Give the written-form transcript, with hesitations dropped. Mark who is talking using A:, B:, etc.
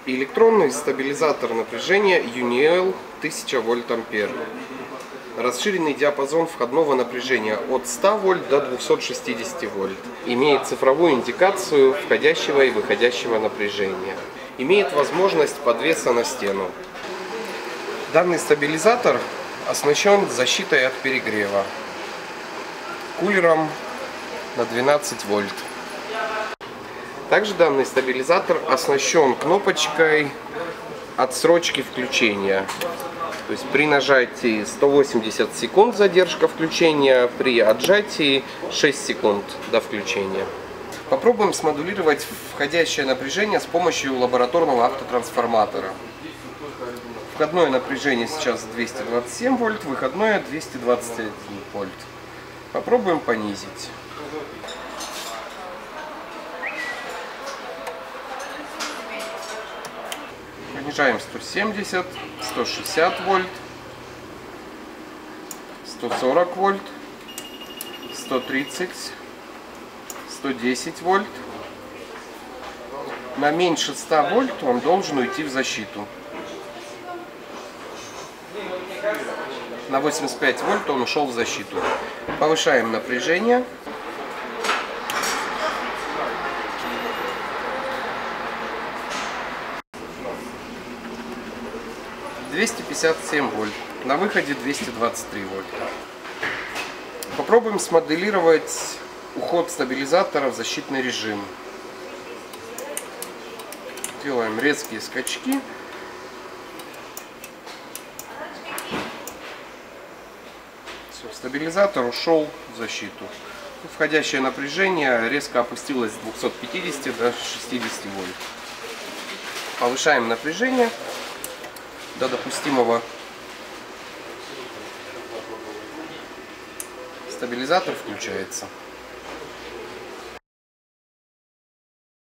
A: Электронный стабилизатор напряжения Uniel 1000 вольт-ампер. Расширенный диапазон входного напряжения от 100 вольт до 260 вольт. Имеет цифровую индикацию входящего и выходящего напряжения. Имеет возможность подвеса на стену. Данный стабилизатор оснащен защитой от перегрева. Кулером на 12 вольт. Также данный стабилизатор оснащен кнопочкой отсрочки включения. То есть при нажатии 180 секунд задержка включения, при отжатии 6 секунд до включения. Попробуем смодулировать входящее напряжение с помощью лабораторного автотрансформатора. Входное напряжение сейчас 227 вольт, выходное 221 вольт. Попробуем понизить. Понижаем 170, 160 вольт, 140 вольт, 130, 110 вольт. На меньше 100 вольт он должен уйти в защиту. На 85 вольт он ушел в защиту. Повышаем напряжение. — 257 вольт. На выходе 223 вольта. Попробуем смоделировать уход стабилизатора в защитный режим. Делаем резкие скачки. Все, стабилизатор ушел в защиту. Входящее напряжение резко опустилось с 250 до 60 вольт. Повышаем напряжение до допустимого. Стабилизатор включается.